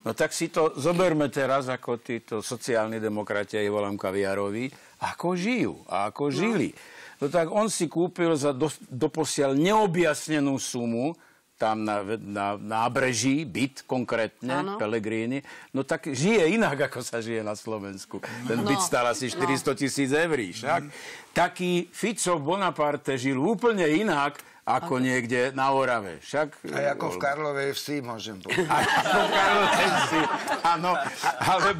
No tak si to zoberme teraz, ako títo sociálni demokrati, aj volám Kaviarovi, ako žijú a ako žili. No tak on si kúpil za doposiaľ neobjasnenú sumu tam na nábreží, byt konkrétne, Pellegrini, no tak žije inak, ako sa žije na Slovensku. Ten byt stál asi 400 000 eur, však. Taký Fico Bonaparte žil úplne inak, ako niekde na Orave. Však, a ako v Karlovej Vsi, môžem povedať. Ako v Karlovej Vsi, áno. Alebo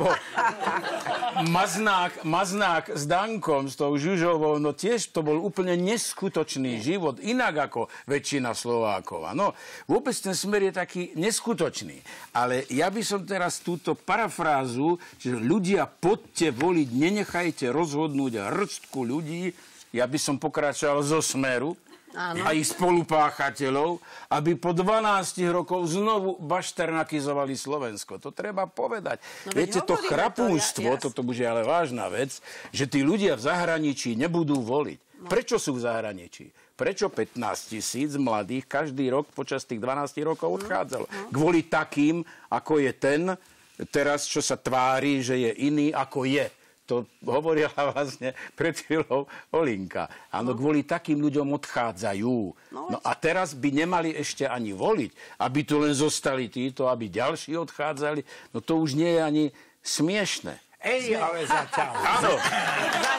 Maznák s Dankom, s tou Žužovou, no tiež to bol úplne neskutočný život, inak ako väčšina Slovákov. No, vôbec ten Smer je taký neskutočný. Ale ja by som teraz túto parafrázu, že ľudia, poďte voliť, nenechajte rozhodnúť hrstku ľudí, ja by som pokračoval zo Smeru, a ich spolupáchateľov, aby po 12 rokov znovu bašternakizovali Slovensko. To treba povedať. No, viete, to chrapúnstvo, toto bude ale vážna vec, že tí ľudia v zahraničí nebudú voliť. Prečo sú v zahraničí? Prečo 15 000 mladých každý rok počas tých 12 rokov odchádzalo? Kvôli takým, ako je ten, teraz, čo sa tvári, že je iný, ako je. To hovorila vlastne pred chvíľou Olinka. Áno, kvôli takým ľuďom odchádzajú. No a teraz by nemali ešte ani voliť, aby tu len zostali títo, aby ďalší odchádzali. No to už nie je ani smiešne. Ale zatiaľ. Áno.